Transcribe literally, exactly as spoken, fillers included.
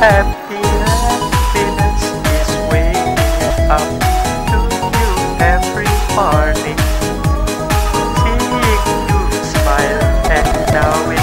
Happy happiness is waking up to you every morning, seeing you smile and now it